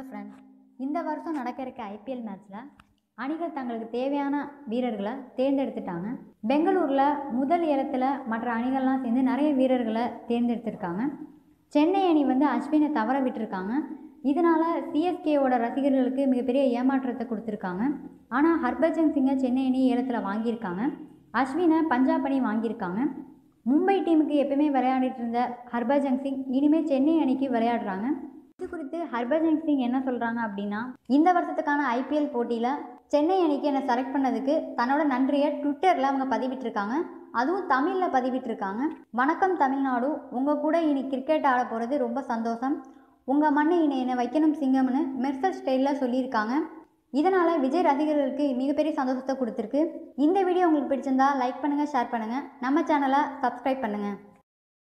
Friends, இந்த வருஷம் நடக்க இருக்க ஐபிஎல் மேட்ச்சில் அணிகள் தங்களுக்கு தேவையான வீரர்களை தேர்ந்தெடுத்துட்டாங்க. பெங்களூரில் முதல் இடத்துல மற்ற அணிகள்லாம் சேர்ந்து நிறைய வீரர்களை தேர்ந்தெடுத்திருக்காங்க. சென்னை அணி அஸ்வினை தவற விட்டுருக்காங்க. இதனால் சிஎஸ்கேவோட ரசிகர்களுக்கு மிகப்பெரிய ஏமாற்றத்தை கொடுத்துருக்காங்க. ஆனால் ஹர்பஜன் சிங்கை சென்னை அணி ஏலத்தில் வாங்கியிருக்காங்க. அஸ்வினை பஞ்சாப் அணி வாங்கியிருக்காங்க. மும்பை டீமுக்கு எப்பயுமே விளையாடிட்டு இருந்த ஹர்பஜன் சிங் இனிமேல் சென்னை அணிக்கு விளையாடுறாங்க. இது குறித்து ஹர்பஜன் சிங் என்ன சொல்கிறாங்க அப்படின்னா, இந்த வருஷத்துக்கான ஐபிஎல் போட்டியில் சென்னை அணிக்கு என்னை செலக்ட் பண்ணதுக்கு தன்னோட நன்றியை ட்விட்டரில் அவங்க பதிவிட்டிருக்காங்க. அதுவும் தமிழில் பதிவிட்டிருக்காங்க. வணக்கம் தமிழ்நாடு, உங்கள் கூட இனி கிரிக்கெட் ஆட போகிறது ரொம்ப சந்தோஷம். உங்கள் மண்ணை இனி என்னை வைக்கணும் சிங்கம்னு மெர்சல் ஸ்டைலில் சொல்லியிருக்காங்க. இதனால் விஜய் ரசிகர்களுக்கு மிகப்பெரிய சந்தோஷத்தை கொடுத்துருக்கு. இந்த வீடியோ உங்களுக்கு பிடிச்சிருந்தா லைக் பண்ணுங்கள், ஷேர் பண்ணுங்கள், நம்ம சேனலை சப்ஸ்கிரைப் பண்ணுங்கள்.